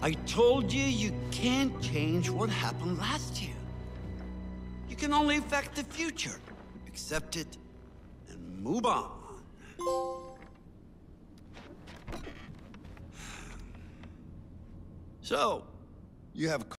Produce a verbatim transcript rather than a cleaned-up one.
I told you you can't change what happened last year. You can only affect the future. Accept it and move on. So, you have